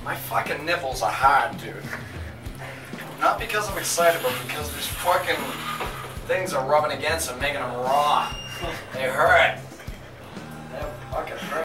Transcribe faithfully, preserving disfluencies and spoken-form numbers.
My fucking nipples are hard, dude. Not because I'm excited, but because these fucking things are rubbing against them, making them raw. They hurt. They fucking hurt.